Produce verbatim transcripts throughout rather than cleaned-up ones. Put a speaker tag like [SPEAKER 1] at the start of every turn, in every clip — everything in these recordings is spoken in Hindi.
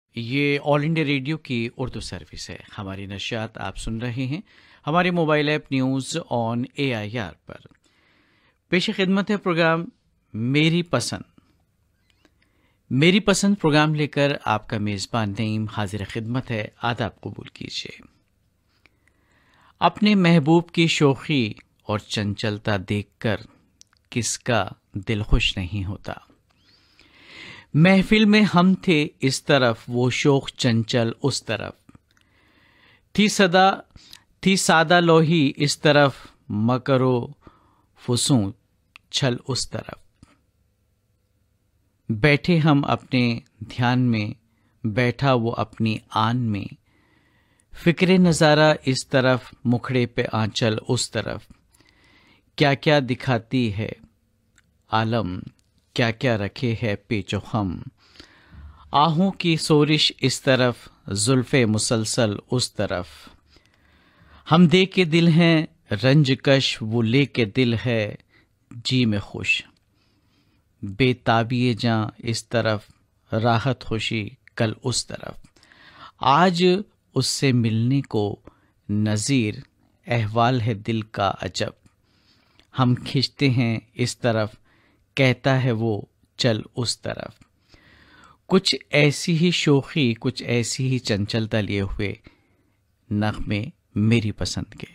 [SPEAKER 1] ये ऑल इंडिया रेडियो की उर्दू सर्विस है। हमारी नशियात आप सुन रहे हैं हमारे mobile app news on A I R पर। पेश खिदमत है प्रोग्राम मेरी पसंद। मेरी पसंद प्रोग्राम लेकर आपका मेज़बान नईम हाजिर खिदमत है। आदाब कबूल कीजिए। अपने महबूब की शोखी और चंचलता देखकर किसका दिल खुश नहीं होता। महफिल में हम थे इस तरफ, वो शोख चंचल उस तरफ थी, सदा थी सादा लोही इस तरफ, मकरो फुसूं छल उस तरफ। बैठे हम अपने ध्यान में, बैठा वो अपनी आन में, फिक्रे नज़ारा इस तरफ, मुखड़े पे आंचल उस तरफ। क्या क्या दिखाती है आलम, क्या क्या रखे है पेचो खम, आहों की सोरिश इस तरफ, जुल्फे मुसलसल उस तरफ। हम दे के दिल हैं रंजकश, वो ले के दिल है जी में खुश। बेताबिए जां इस तरफ, राहत खुशी कल उस तरफ। आज उससे मिलने को नज़ीर, अहवाल है दिल का अजब। हम खिंचते हैं इस तरफ, कहता है वो चल उस तरफ। कुछ ऐसी ही शोखी, कुछ ऐसी ही चंचलता लिए हुए नग़्मे मेरी पसंद के।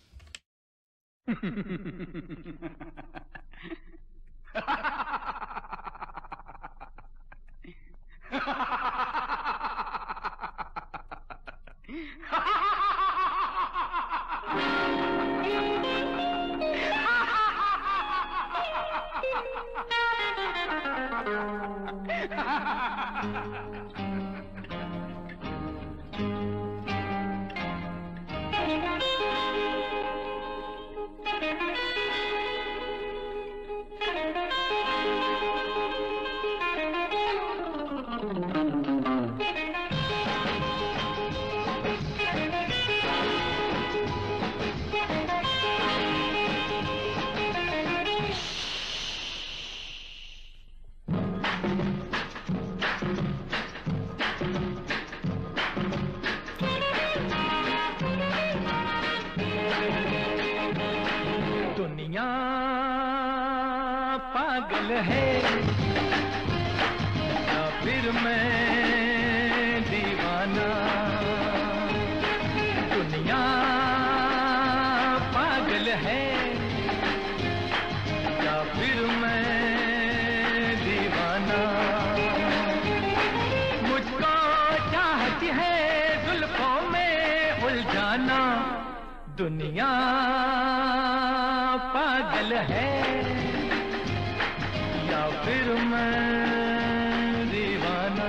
[SPEAKER 2] पागल है या फिर मैं दीवाना। दुनिया पागल है या फिर मैं दीवाना। मुझको चाहती है जुल्फों में उलझाना। दुनिया पागल है या फिर मैं दीवाना।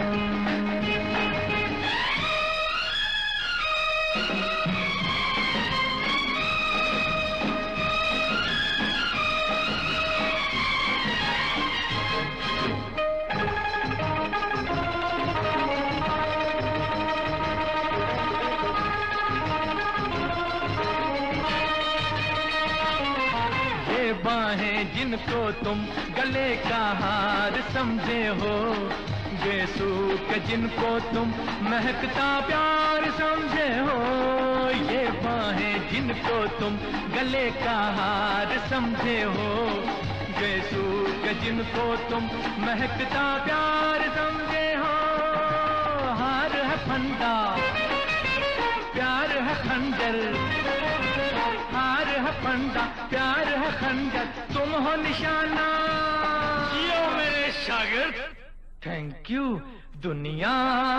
[SPEAKER 2] ये बाहें जिनको तुम गले का हार समझे हो, बेसूख जिनको तुम महकता प्यार समझे हो। ये बाहें जिनको तुम गले का हार समझे हो, बेसूख जिनको तुम महकता प्यार समझे हो। हार है फंदा, प्यार है खंजर। हार है फंदा, प्यार है खंजर, तुम हो निशाना। जियो मेरे शागिर्द। Thank you. दुनिया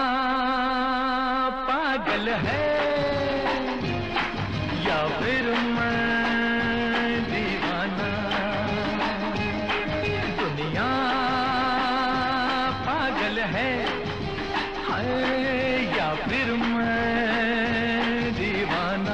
[SPEAKER 2] पागल है या फिर मैं दीवाना। दुनिया पागल है हाय या फिर मैं दीवाना।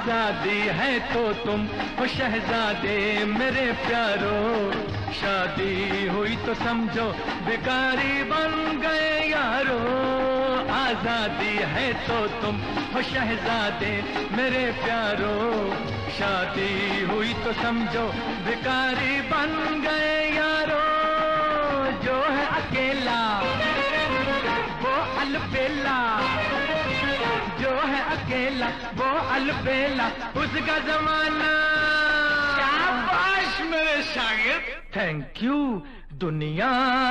[SPEAKER 2] आजादी है तो तुम हो शहजादे मेरे प्यारो, शादी हुई तो समझो भिखारी बन गए यारो। आजादी है तो तुम हो शहजादे मेरे प्यारो, शादी हुई तो समझो भिखारी बन गए यारो। जो है अकेला वो अलबेला, जो है अकेला वो अलबेला, उसका जमाना। शाबाश मेरे शागिर्द। Thank you. दुनिया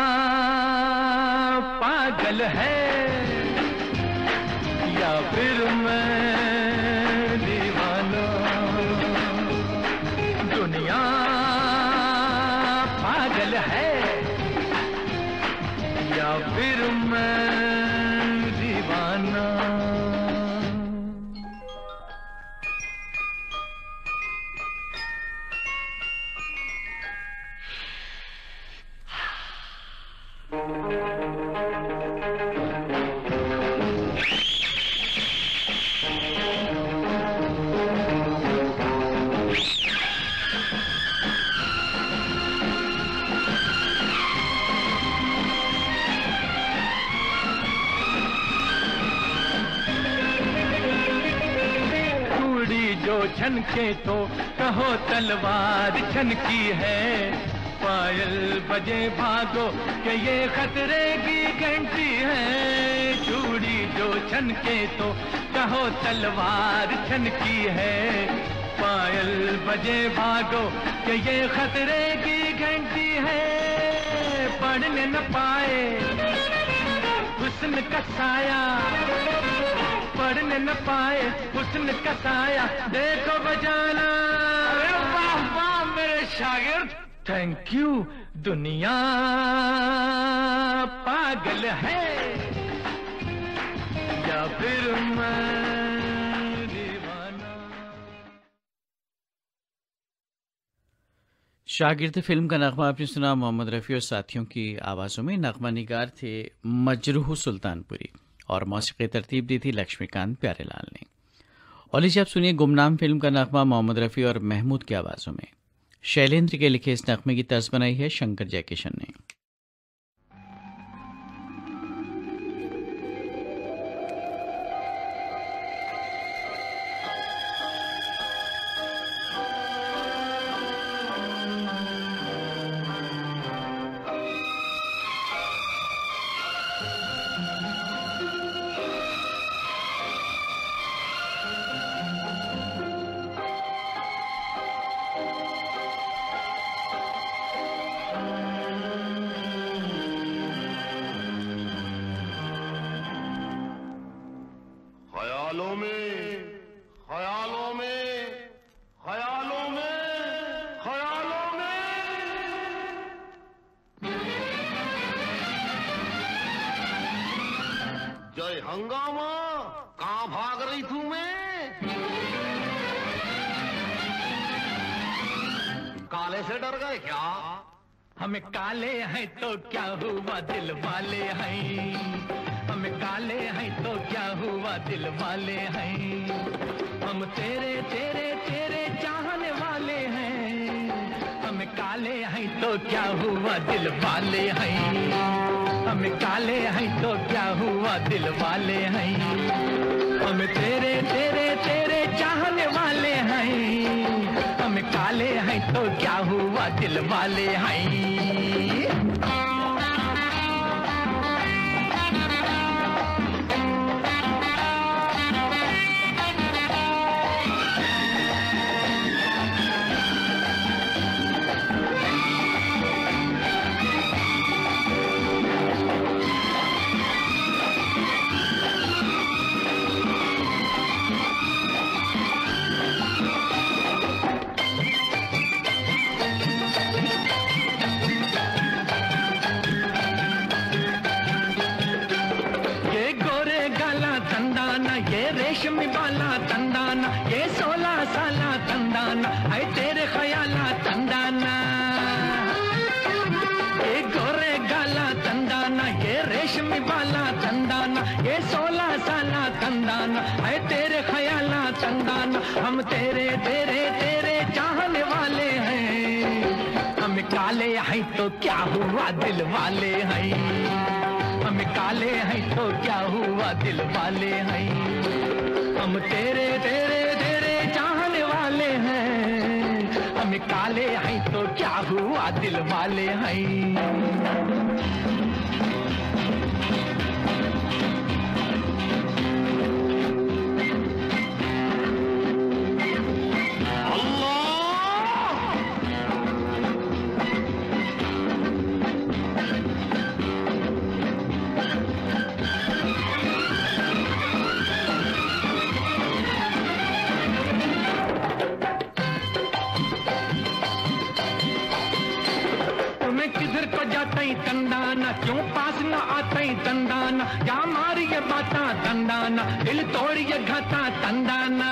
[SPEAKER 2] पागल है या फिर मैं दीवाना, दुनिया पागल है या फिर मैं दीवाना। जो छनके तो कहो तलवार छनकी है, पायल बजे भागो कि ये खतरे की घंटी है। चूड़ी जो छनके तो कहो तलवार छनकी है, पायल बजे भागो कि ये खतरे की घंटी है। पढ़ने न पाए हुस्न का साया, पढ़ने न पाए हुस्न का साया, देखो बजाना। अरे वाह वाह मेरे शागिर्द। Thank you. दुनिया पागल है या फिर मैं दीवाना।
[SPEAKER 1] शागिर्द फिल्म का नगमा आपने सुना मोहम्मद रफ़ी और साथियों की आवाज़ों में। नगमा निगार थे मजरूह सुल्तानपुरी और मौसीकी तरतीब दी थी लक्ष्मीकांत प्यारेलाल ने। और लीजिए आप सुनिए गुमनाम फिल्म का नगमा मोहम्मद रफ़ी और महमूद की आवाज़ों में। शैलेंद्र के लिखे इस नगमे की तर्ज बनाई है शंकर जयकिशन ने।
[SPEAKER 3] ख्यालों में ख्यालों में ख्यालों में ख्यालों में जय हंगामा, कहाँ भाग रही थू मैं? काले से डर गए क्या?
[SPEAKER 2] हमें काले हैं तो क्या हुआ दिल वाले हैं, हम काले हैं तो क्या हुआ दिल वाले हैं। हम तेरे तेरे तेरे चाहने वाले हैं, हम काले हैं तो क्या हुआ दिल वाले हैं। हम काले हैं तो क्या हुआ दिल वाले हैं। हम तेरे तेरे तेरे चाहने वाले हैं, हम काले हैं तो क्या हुआ दिल वाले हैं। रेशमी बाला तंदाना, ये सोलह साला तंदाना, है तेरे ख्याला तंदाना। ये गोरे गाला तंदाना, ये रेशमी बाला तंदाना, ये सोलह साला तंदाना, है तेरे ख्याला तंदाना। हम तेरे तेरे तेरे चाहने वाले हैं। हम काले हैं तो क्या हुआ दिल वाले हैं, हम काले हैं तो क्या हुआ दिल वाले हैं। हम तेरे तेरे तेरे चाहने वाले हैं, हम काले हैं तो क्या हुआ दिल वाले हैं। तंदाना क्यों पास न आते तंदाना, क्या मारी ये बाता तंदाना, दिल तोड़ी ये घाता तंदाना।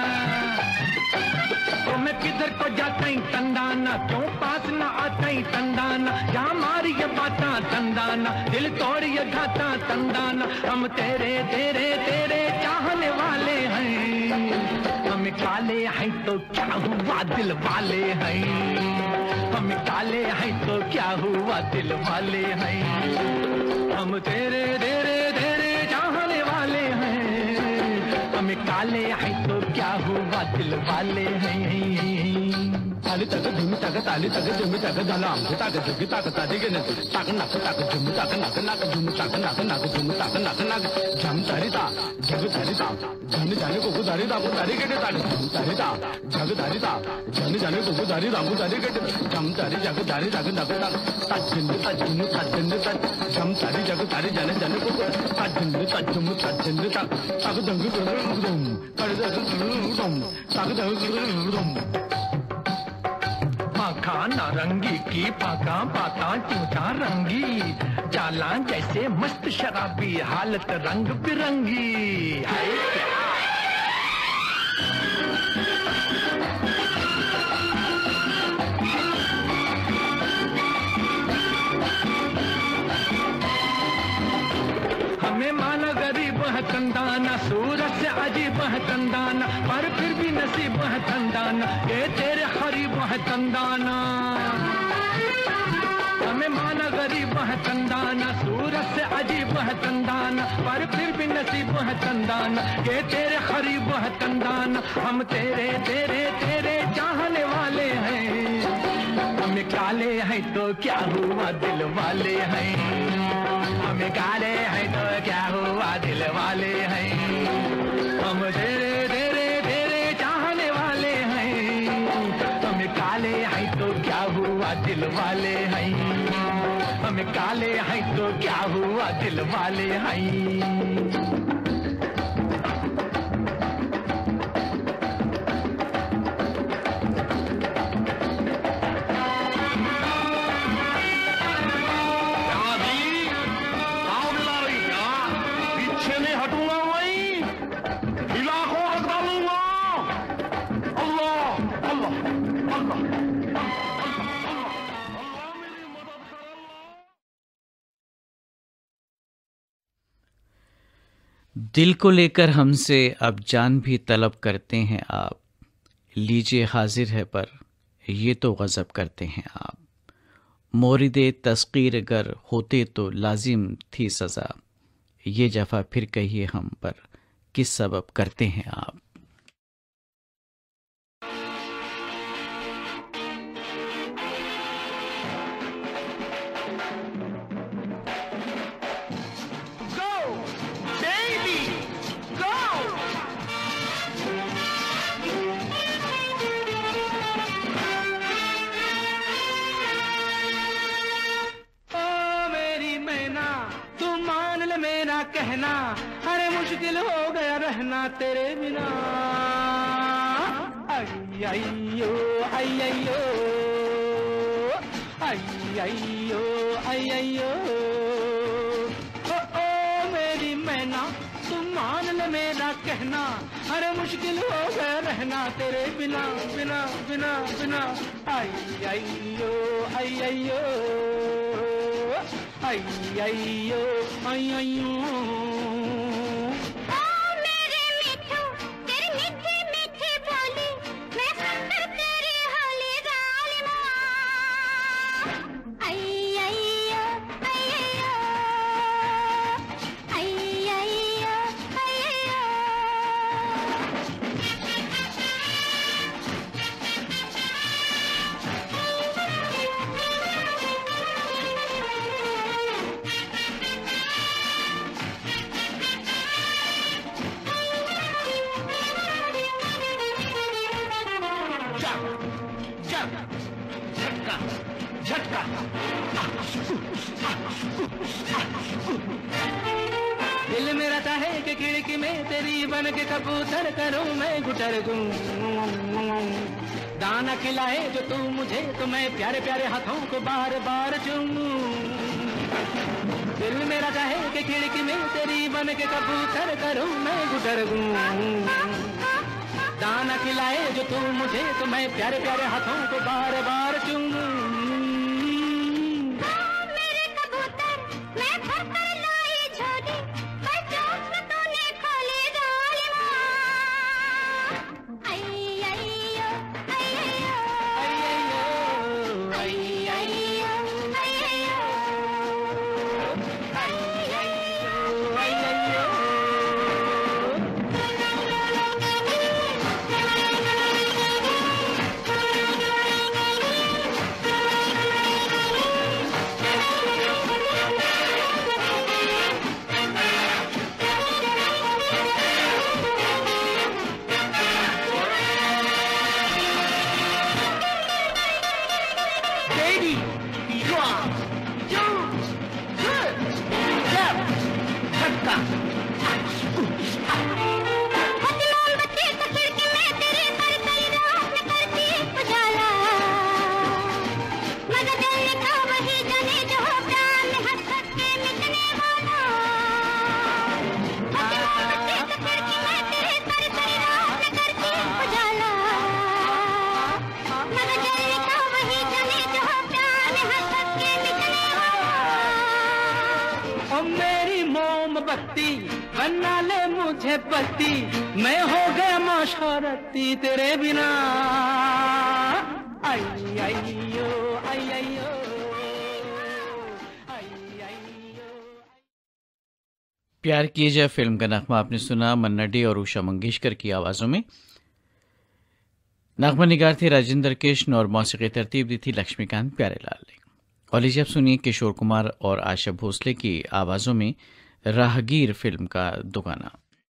[SPEAKER 2] तो मैं किधर को जाता ही तंदाना, क्यों पास न आते तंदाना, क्या मारी ये बाता तंदाना, दिल तोड़ी ये घाता तंदाना। हम तेरे तेरे तेरे चाहने वाले हैं, हम काले हैं तो क्या हुआ दिल वाले हैं। हम काले हैं तो क्या हुआ दिल वाले हैं। हम तेरे तेरे तेरे चाहने वाले हैं, हम काले हैं तो क्या हुआ दिल वाले हैं। ताली तक झुम तक ताली तक झुम तक धलाम तक झुक तक ताली के नक तक नक तक झुम तक नक नक झुम तक नक नक झुम तक नक नक झम ताली ता जग ताली ता जन जाने को ताली ता ताली के ताली झम ताली ता जग ताली ता जन जाने को ताली ता ताली के झम ताली जग ताली जग नक तक तजिन तजिन तजिन तज झम ताली जग ताली जाने जाने को तजिन तजुम तजिन तक तग दंग दुम कर दुम तग दंग दुम। पाखा नारंगी की पाका पाता चूचा रंगी, चाला जैसे मस्त शराबी हालत रंग बिरंगी। हाय क्या हमें माना गरीब है तंदाना, सूरत से अजीब है तंदाना, पर फिर भी नसीब है तंदाना, ये तेरे खरीब है तंदाना। हमें माना गरीब है तंदाना, सूरत से अजीब है तंदाना, पर फिर भी नसीब है तंदाना, ये तेरे खरीब है तंदाना। हम तेरे तेरे तेरे चाहने वाले हैं, हम काले हैं तो क्या हुआ दिल वाले हैं। हम काले हैं तो क्या हुआ दिल वाले हैं। हम तेरे तेरे तेरे चाहने वाले हैं, हम काले हैं तो क्या हुआ दिल वाले हैं। हम काले हैं तो क्या हुआ दिल वाले हैं।
[SPEAKER 1] दिल को लेकर हमसे अब जान भी तलब करते हैं आप, लीजिए हाजिर है पर ये तो गज़ब करते हैं आप। मोरिदे तस्कीर अगर होते तो लाजिम थी सज़ा, ये जफ़ा फिर कहिए हम पर किस सबब करते हैं आप।
[SPEAKER 2] कहना अरे मुश्किल हो गया रहना तेरे बिना। अय्यो अय्यो अय्यो अय्यो ओ ओ मेरी मैना तुम मान ले मेरा कहना, अरे मुश्किल हो गया रहना तेरे बिना बिना बिना बिना। अय्यो अय्यो अय्यो अय्यो
[SPEAKER 4] ओ मेरे मिठू तेरे मीठे मीठे
[SPEAKER 2] दिल मेरा चाहे कि खिड़की में तेरी बन के कबूतर करूं मैं गुटर दूं, दाना खिलाए जो तू मुझे तो मैं प्यारे प्यारे हाथों को बार बार चूमूं। दिल मेरा चाहे कि खिड़की में तेरी बन के कबूतर करूं मैं गुटर दूं, दाना खिलाए जो तू मुझे तो मैं प्यारे प्यारे हाथों को बार बार चूमूं। बना ले मुझे पति, मैं हो गया माशरती तेरे बिना। आई आइयो आई आइयो आई आइयो।
[SPEAKER 1] प्यार कीजिए फिल्म का नगमा आपने सुना मन्ना डे और उषा मंगेशकर की आवाज़ों में। नगमा निगार थी राजेंद्र कृष्ण और मौसीकी तरतीब दी थी लक्ष्मीकांत प्यारेलाल ने। और लीजिए अब सुनिए किशोर कुमार और आशा भोसले की आवाज़ों में राहगीर फिल्म का दुगाना।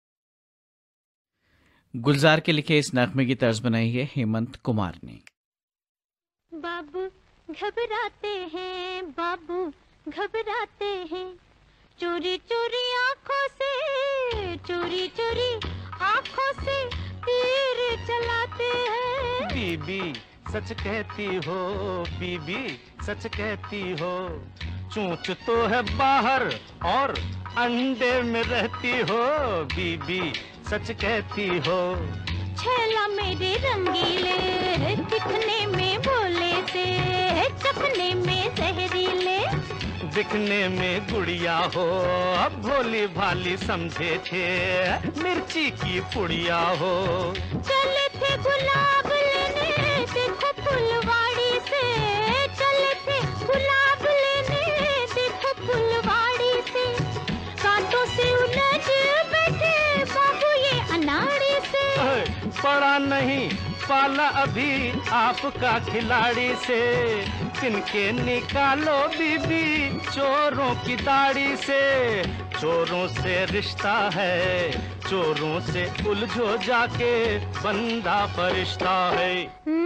[SPEAKER 1] गुलजार के लिखे इस नगमे की तर्ज बनाई है हेमंत कुमार ने।
[SPEAKER 4] बाबू घबराते हैं, बाबू घबराते हैं, चोरी चोरी आंखों से, चोरी चोरी आंखों से तीर चलाते हैं।
[SPEAKER 2] बीबी सच कहती हो, बीबी सच कहती हो, चोंच तो है बाहर और अंडे में रहती हो, बीबी सच कहती हो।
[SPEAKER 4] छैला मेरे रंगीले, दिखने में भोले से, चखने में जहरीले,
[SPEAKER 2] दिखने में गुड़िया हो, अब भोली भाली समझे थे मिर्ची की पुड़िया हो।
[SPEAKER 4] चले थे गुलाब लेने, देखो फुलवाड़ी से, चले थे गुलाब लेने, देखो फुलवाड़ी से, कांटों से उलझ बैठे बाबू ये अनाड़ी से।
[SPEAKER 2] पड़ा नहीं पाला अभी आपका खिलाड़ी से, तिनके निकालो बीबी चोरों की दाढ़ी से। चोरों से रिश्ता है, चोरों से उलझो जाके, बंदा फरिश्ता है।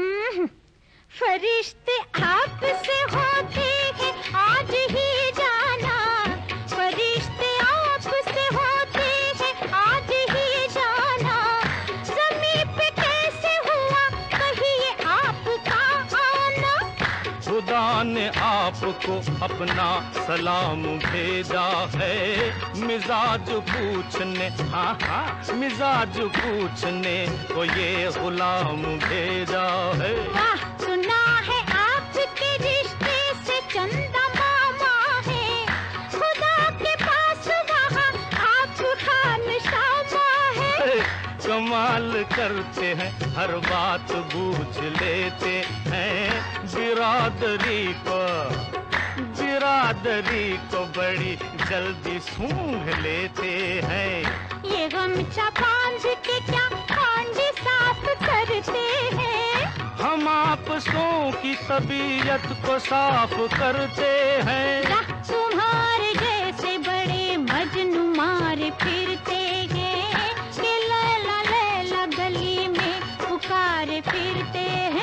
[SPEAKER 4] फरिश्ते आपसे होते हैं आज ही जाना, फरिश्ते आपसे होते हैं आज ही जाना, ज़मीन पे कैसे हुआ कहिए आपका आना।
[SPEAKER 2] खुदा ने आपको अपना सलाम भेजा है, मिजाज पूछने, हाँ हाँ मिजाज पूछने को ये गुलाम भेजा है।
[SPEAKER 4] वाह सुना है आपके रिश्ते से चंदा मामा है, खुदा के पास वहाँ आप खान शामा है।
[SPEAKER 2] कमाल करते हैं, हर बात बूझ लेते हैं। बिरादरी को बिरादरी को बड़ी जल्दी सूंघ लेते हैं।
[SPEAKER 4] ये गमछा बांध के क्या कांजी साफ करते हैं।
[SPEAKER 2] हम आपसों की तबीयत को साफ करते हैं।
[SPEAKER 4] तुम्हारे जैसे बड़े मजनू मारे फिरते हैं, कि लैला लैला गली में पुकारे फिरते हैं।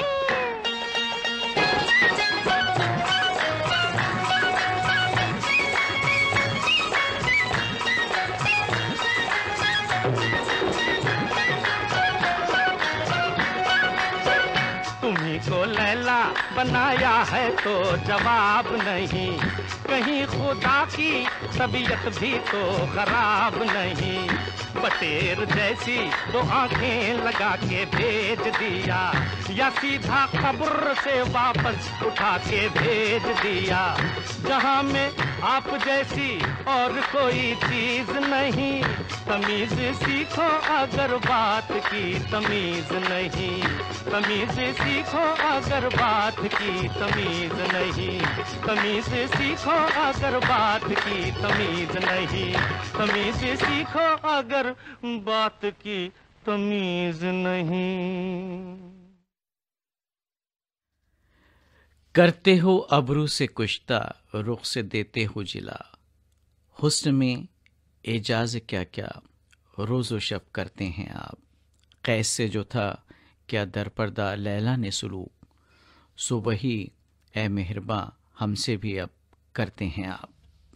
[SPEAKER 2] तुम्ही को लैला बनाया है तो जवाब नहीं, कहीं खुदा की तबीयत भी तो खराब नहीं। बटेर जैसी दो आंखें लगा के भेज दिया, या सीधा कब्र से वापस उठा के भेज दिया। जहां में आप जैसी और कोई चीज नहीं, तमीज सीखो अगर बात की तमीज नहीं। तमीज सीखो अगर बात की तमीज नहीं। तमीज सीखो अगर बात की तमीज नहीं। तमीज सीखो अगर बात की तमीज नहीं।
[SPEAKER 1] करते हो अबरू से कुश्ता, रुख से देते हो जिला। हुस्न में एजाज क्या क्या रोज़ो शब करते हैं आप। कैस से जो था क्या दरपर्दा लैला ने सुलूक, सो वही ए मेहरबां हमसे भी अब करते हैं आप।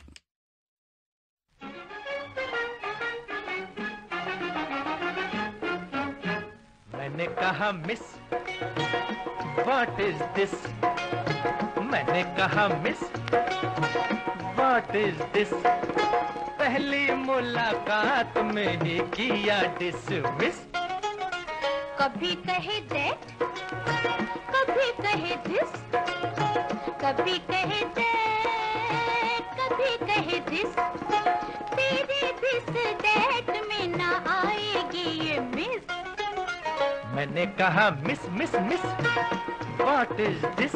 [SPEAKER 2] मैंने कहा मिस व्हाट इज दिस, मैंने कहा मिस व्हाट इज दिस। पहली मुलाकात में ही किया डिसमिस।
[SPEAKER 4] कभी कहे दैट, कभी कहे दिस, कभी कहे दैट, कभी कहे दिस। तेरे दिस दैट में ना आएगी ये मिस।
[SPEAKER 2] मैंने कहा miss miss miss what is this.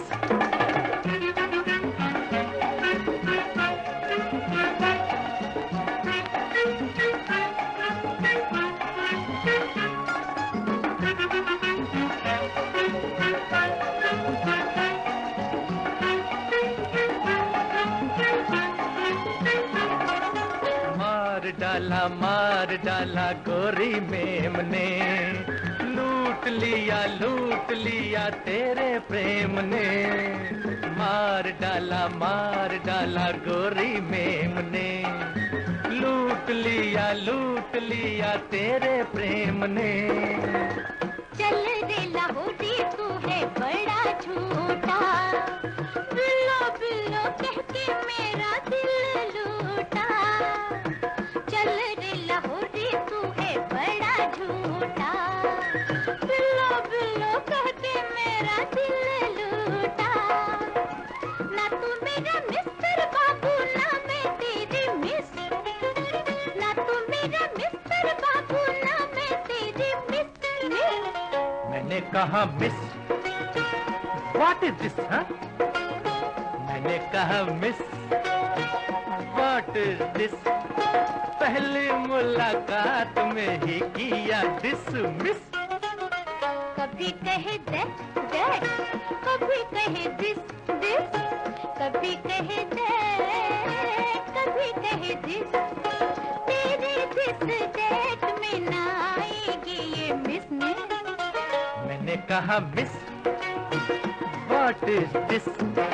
[SPEAKER 2] मार डाला मार डाला गोरी मेम ने, लूट लिया लूट लिया तेरे प्रेम ने। मार डाला मार डाला गोरी मेम ने, लूट लिया लूट लिया तेरे प्रेम ने।
[SPEAKER 4] चल रे लाहौरी तू है बड़ा झूठा, बिल्लो बिल्लो कह के मेरा दिल लूटा। चल रे लाहौरी तू है बड़ा झूठा, बिल्लो बिल्लो कह के मेरा दिल लूटा। ना तू मेरा मिस्टर बाबू ना मैं तेरी मिस, ना तू मेरा मिस्टर बाबू ना मैं तेरी मिस।
[SPEAKER 2] मैंने कहा मिस व्हाट इज दिस, हाँ? मैंने कहा मिस व्हाट इज दिस। पहली मुलाकात में ही किया डिसमिस।
[SPEAKER 4] कभी कहे दैट दैट, कभी कहे दिस दिस, कभी कहे दैट, कभी कहे दिस। तेरे दिस दैट में ना आएगी ये मिस मिस।
[SPEAKER 2] मैंने कहा मिस व्हाट इज दिस।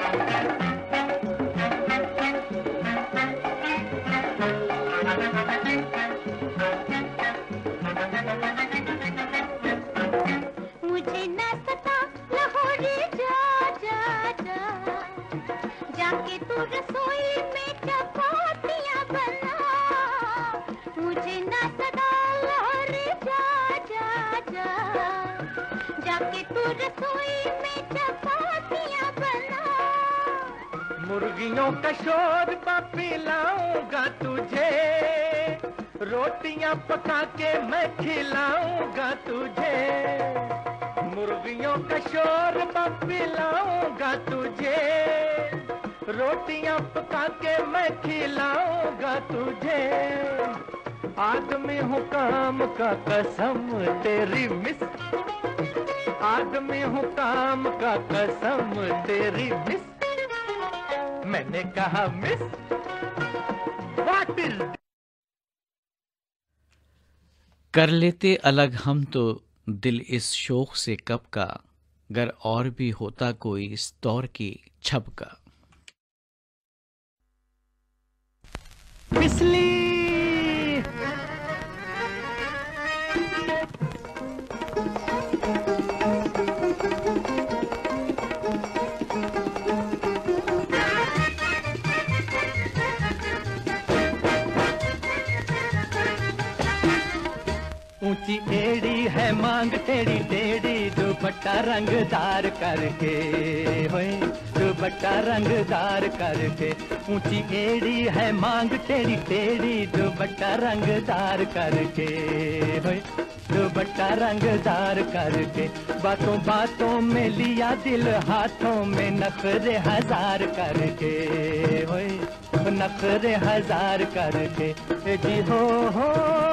[SPEAKER 4] मुझे ना सता लाहौरी जा जा जा, जाके तू रसोई में चपातियां बना। मुझे ना सता लाहौरी जा जा जा, जाके तू रसोई में चपातियां बना।
[SPEAKER 2] मुर्गियों का शोर पिलाऊंगा तुझे, रोटियां पका के मैं खिलाऊंगा तुझे, मुर्गियों का शोरबा पिलाऊंगा तुझे, रोटियां पका के मैं खिलाऊंगा तुझे, आदमी हूँ काम का कसम तेरी मिस, आदमी हूँ काम का कसम तेरी मिस, मैंने कहा मिस व्हाट इज।
[SPEAKER 1] कर लेते अलग हम तो दिल इस शोक से कब का, गर और भी होता कोई इस दौर की छब का।
[SPEAKER 2] पिछली ऊंची एड़ी है मांग टेढ़ी टेढ़ी, दुपट्टा रंगदार करके होए, दुपट्टा रंगदार करके, ऊंची एड़ी है मांग टेढ़ी टेढ़ी, दुपट्टा रंगदार करके होए, दुपट्टा रंगदार करके, बातों बातों में लिया दिल हाथों में, नखरे हजार करके होए, नखरे हजार करके, जी हो हो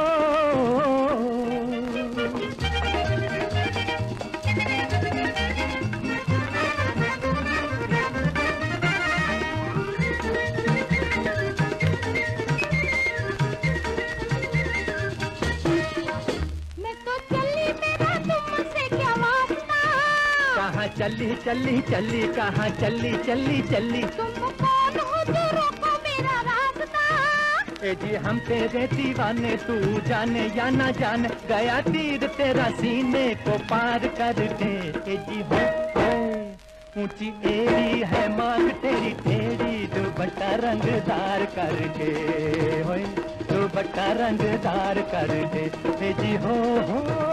[SPEAKER 2] चली चली चली कहाँ चली चली चली,
[SPEAKER 4] तुम कौन हो जो रोको मेरा रास्ता,
[SPEAKER 2] ए जी हम तेरे दीवाने, तू जाने या ना जाने, गया तीर तेरा सीने को पार करके, ए जी हो ऊंची एड़ी है मांग तेरी टेढ़ी, दुपट्टा रंगदार करके होए, दुपट्टा रंगदार करके, ए जी हो हो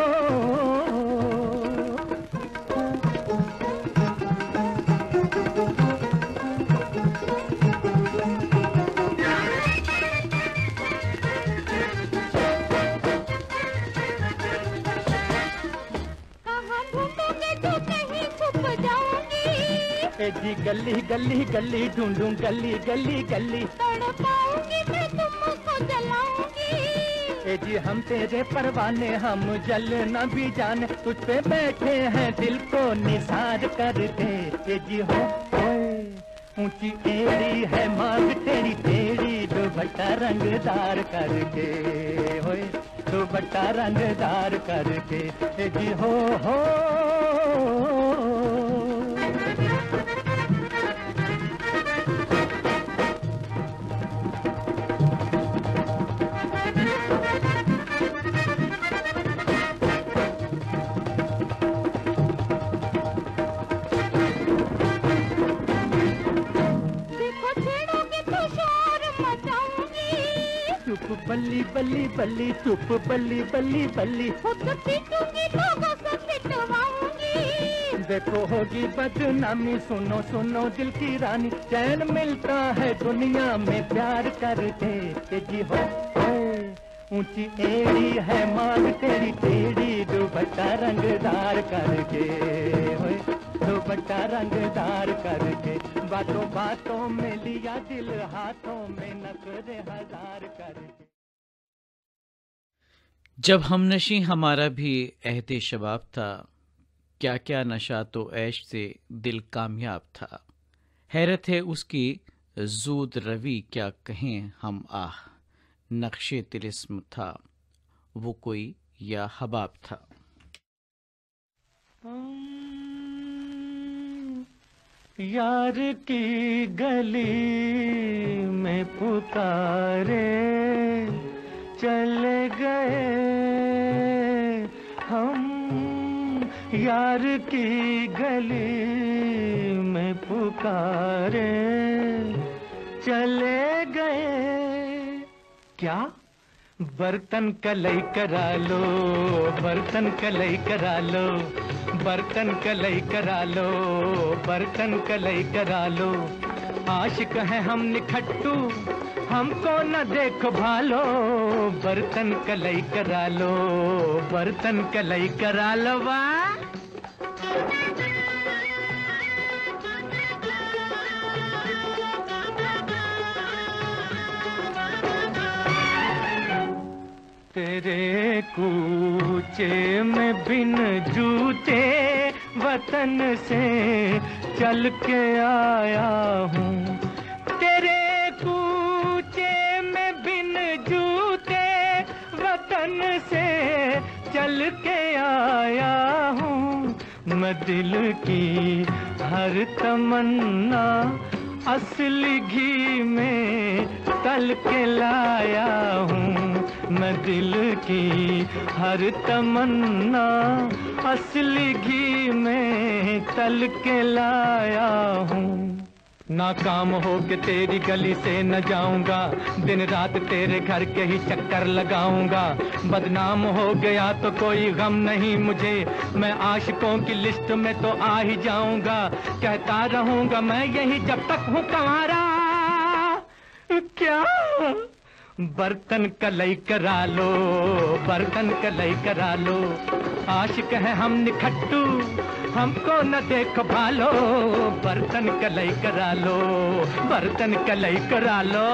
[SPEAKER 2] जी गली गली गली ढूंढूं गली गली गली,
[SPEAKER 4] तड़पाऊंगी मैं तुमको जलाऊंगी,
[SPEAKER 2] ए जी हम तेरे परवाने, हम जल न भी जाने, तुझ पे बैठे हैं दिल को निसार करके, ए जी हो ऊंची एड़ी है मांग तेरी टेढ़ी, दुपट्टा रंगदार करके होए, दुपट्टा रंगदार करके, ए जी हो हो बल्ली बल्ली बल्ली चुप बल्ली बल्ली बल्ली,
[SPEAKER 4] खुद पीटूंगी लोगों से पिटवाऊंगी,
[SPEAKER 2] देखो होगी बदनामी, सुनो सुनो दिल की रानी, चैन मिलता है दुनिया में प्यार करके, जी हो ऊंची एड़ी है मांग तेरी टेढ़ी, दुपट्टा रंगदार करके होए, दुपट्टा रंगदार करके, बातों बातों में लिया दिल हाथों में, नखरे हजार करके।
[SPEAKER 1] जब हमनशी हमारा भी अहद शबाब था, क्या क्या नशा तो ऐश से दिल कामयाब था, हैरत है उसकी जूद रवि क्या कहें हम आह, नक्शे तिलिस्म था वो कोई या हबाब था।
[SPEAKER 2] यार की गली में पुकारे चले गए हम, यार की गली में पुकारे चले गए, क्या बर्तन कलई करा लो, बर्तन कलई करा लो, बर्तन कलई करा लो, बर्तन कलई करा लो, आशिक है हम निखट्टू, हमको न देखो भालो, बर्तन कलई करा लो, बर्तन कलई करा लो वाह। तेरे कूचे में बिन जूते वतन से चल के आया हूँ, तेरे कूचे में बिन जूते वतन से चल के आया हूँ। मैं दिल की हर तमन्ना असली घी में तल के लाया हूँ, मैं दिल की हर तमन्ना असली घी में तल के लाया हूँ। नाकाम हो के तेरी गली से न जाऊंगा, दिन रात तेरे घर के ही चक्कर लगाऊंगा। बदनाम हो गया तो कोई गम नहीं मुझे, मैं आशिकों की लिस्ट में तो आ ही जाऊंगा। कहता रहूंगा मैं यही जब तक हूँ कंवारा। क्या बर्तन कलई करा लो, बर्तन कलई करा लो, आशिक है हम निखट्टू, हमको न देखो भालो, बर्तन कलई करा लो, बर्तन कलई करा लो।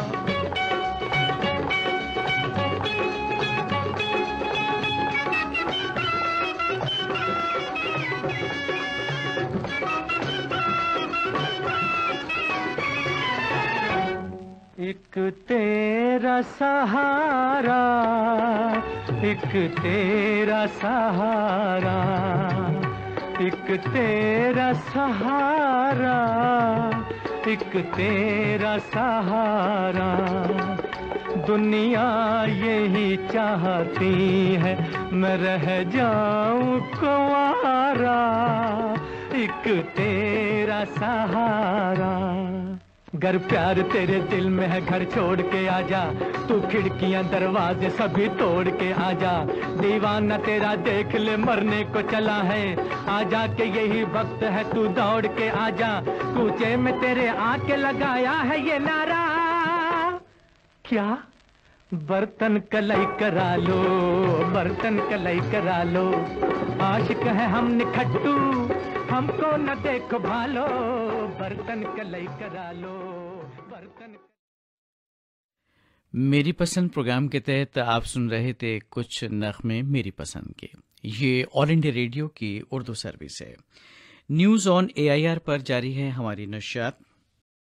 [SPEAKER 2] एक तेरा सहारा, एक तेरा सहारा, एक तेरा सहारा, एक तेरा सहारा। दुनिया यही चाहती है मैं रह जाऊं कुंवारा, एक तेरा सहारा। गर प्यार तेरे दिल में है घर छोड़ के आजा, तू खिड़कियां दरवाजे सभी तोड़ के आजा। दीवाना तेरा देख ले मरने को चला है, आजा के यही वक्त है तू दौड़ के आजा। कूचे में तेरे आके लगाया है ये नारा। क्या बर्तन कलई करा लो, बर्तन कलई करा लो, आशिक है हम निखट्टू, हमको न देखो भालो, बर्तन कलई करा लो, बर्तन।
[SPEAKER 1] मेरी पसंद प्रोग्राम के तहत आप सुन रहे थे कुछ नग़्मे मेरी पसंद के। ये ऑल इंडिया रेडियो की उर्दू सर्विस है। News on A I R पर जारी है हमारी नशियात।